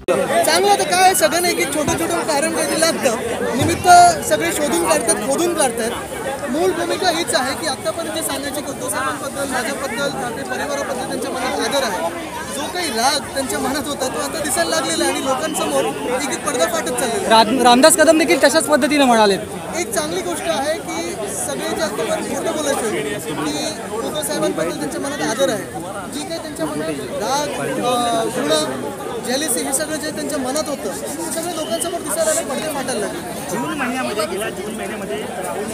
चांगलं तर काय सगळं एक एक छोटं छोटं कारण काहीतरी लागतं निमित्त सगळे शोधून काढतात खोदून काढतात। मूळ भूमिका हीच आहे की आत्तापर्यंत जे सांगायचे की उद्धव साहेबांबद्दल माझ्याबद्दल ठाकरे परिवाराबद्दल त्यांच्या मनात आदर आहे, जो काही राग त्यांच्या मनात होता तो आता दिसायला लागलेला आहे आणि लोकांसमोर एक एक पडदा फाटत चाललेला। रामदास कदम देखील तशाच पद्धतीने म्हणाले। एक चांगली गोष्ट आहे की सगळे जे आत्तापर्यंत खोटं बोलायचं की उद्धव साहेबांबद्दल त्यांच्या मनात आदर आहे, जी काही त्यांच्या मनात राग घृणा जेलिसी हे सगळं जे त्यांच्या मनात होतं ते सगळं लोकांसमोर दिसायला लागलं, पडदे फाटायला लागले। जून महिन्यामध्ये गेल्या जून महिन्यामध्ये राहुल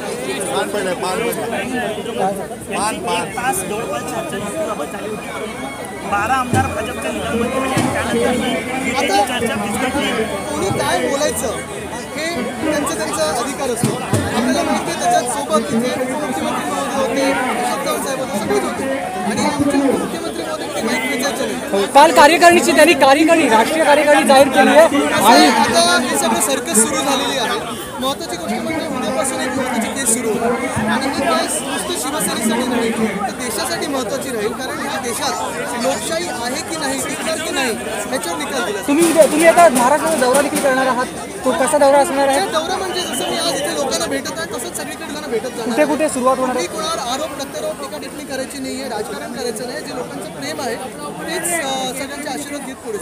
तास जवळपास चर्चेबाबत झाली होती। 12 आमदार भाजपच्या निकालमध्ये आता कोणी काय बोलायचं हे त्यांचा अधिकार असतो। आपल्याला माहिती आहे त्याच्यात सोबत तिथे उपमुख्यमंत्री महोदय होते, अशोक चव्हाण साहेब होते, सगळेच होते आणि आमचे मुख्यमंत्री महोदय माहीत विचारचे नाही। काल कार्यकारिणीची त्यांनी राष्ट्रीय कार्यकारिणी जाहीर केली आहे आणि आता हे सगळं सर्कस सुरू झालेली आहे। महत्त्वाची गोष्ट म्हणजे उद्यापासून एक महत्त्वाची केस सुरू होईल आणि ही केस नुसतं शिवसेनेसाठी नाही तर देशासाठी महत्त्वाची राहील, कारण या देशात लोकशाही आहे की नाही टिकणार की नाही ह्याच्यावर निकाल दिला। तुम्ही आता महाराष्ट्राचा दौरा देखील करणार आहात, तो कसा दौरा असणार आहे? दौरा म्हणजे जसं मी आज इथे लोकांना भेटत आहे तसंच सगळीकडे त्यांना भेटत जाणार। कुठे कुठे सुरुवात होणार आहे? कोणावर आरोप प्रत्यारोप टीका टिप्पणी करायची नाही आहे, राजकारण करायचं नाही, जे लोकांचं प्रेम आहे तेच सगळ्यांचे आशीर्वाद घेत पुढे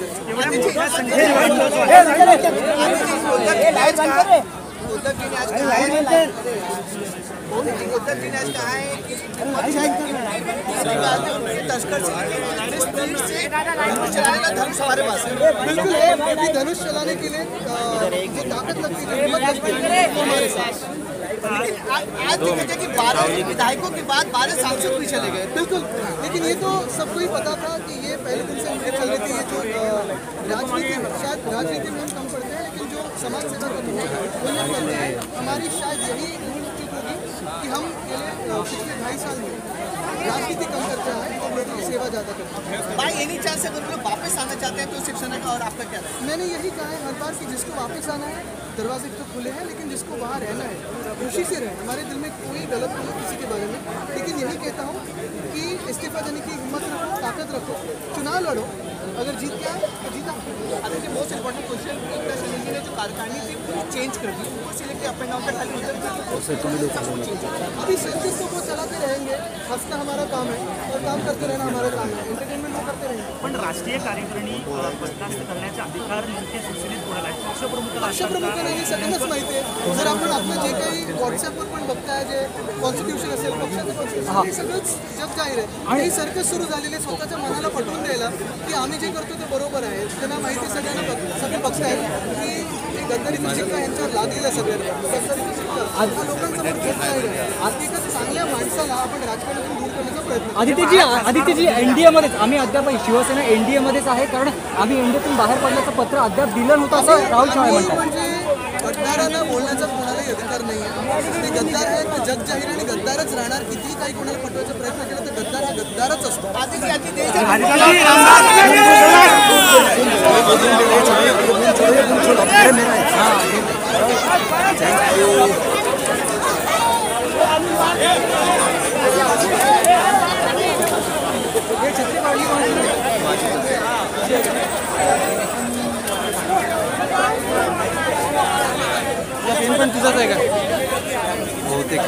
बिल्कुल धनुष चलाने के लिए जो ताकत लगती है हिम्मत लगती है वो हमारे साथ। आज देखा कि 12 विधायकों के बाद 12 सांसद भी चले गए। बिल्कुल, लेकिन ये तो सबको ही पता था कि ये पहले दिन से उनकी चल रही थी। ये जो राजनीति में हम कम पड़ते हैं लेकिन जो समाज सेवा करते हैं हमारी शायद यही चूक होगी कि हम पिछले 2.5 साल में राजनीति कम करते हैं और लोगों की सेवा ज़्यादा करते हैं। भाई एनी चांस अगर लोग वापस आना चाहते हैं तो शिवसेना का और आपका क्या है? मैंने यही कहा है हर बार कि जिसको वापस आना है दरवाजे तो खुले हैं, लेकिन जिसको वहाँ रहना है खुशी से रहें। हमारे दिल में कोई गलत नहीं है किसी के बारे में, लेकिन यही कहता हूँ कि इस्तीफा देने की हिम्मत रखो, ताकत रखो, चुनाव लड़ो, अगर जीत गया तो जीता। I think most important question ने जो कार्यकारिणी थी पूरी चेंज कर दी, ऊपर से लेकर अप एंड डाउन तक खाली अभी सर्विस तो वो चलाते रहेंगे, हंसना हमारा काम है और काम करते रहना हमारा काम है, एंटरटेनमेंट वो करते रहेंगे। पण राष्ट्रीय कार्यकारिणी बरखास्त करण्याचा अधिकार नेमके शिवसेनेत कोणाला आहे? पक्षप्रमुखांना हे सगळ्यांनाच माहिती आहे। जर आपण आपलं जे काही व्हॉट्सअपवर पण बघताय जे कॉन्स्टिट्यूशन असेल पक्षाचं कॉन्स्टिट्यूशन हे सगळंच जग जाहीर आहे आणि सर्कस सुरू झालेले स्वतःच्या मनाला पटवून द्यायला की आम्ही जे करतो ते बरोबर आहे। त्यांना माहिती सगळ्यांना सगळे बघतायत की गद्दारीचा शिक्का यांच्यावर लागलेला सगळ्यांना गद्दारीचा शिक्का आज लोकांसमोर खूप जाहीर आहे। आज एका चांगल्या माणसाला आपण राजकारणातून दूर करण्याचा प्रयत्न आदित्यजी एनडीए मध्येच आम्ही अद्याप शिवसेना एनडीए मध्येच आहे, कारण आम्ही एनडीएतून बाहेर पडल्याचं पत्र अद्याप दिलं नव्हतं असं राहुल चव्हाण म्हणतात। म्हणजे गद्दारांना बोलण्याचा कोणालाही अधिकार नाही आहे। ते गद्दार आहेत ते जग जाहीर आणि गद्दारच राहणार। कितीही काही कोणाला पटवायचा प्रयत्न केला तर गद्दार हा गद्दारच असतो। पण तुझाच आहे का बहुतेक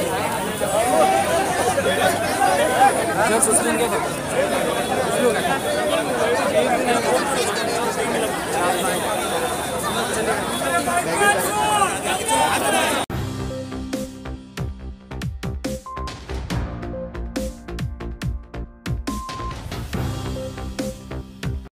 का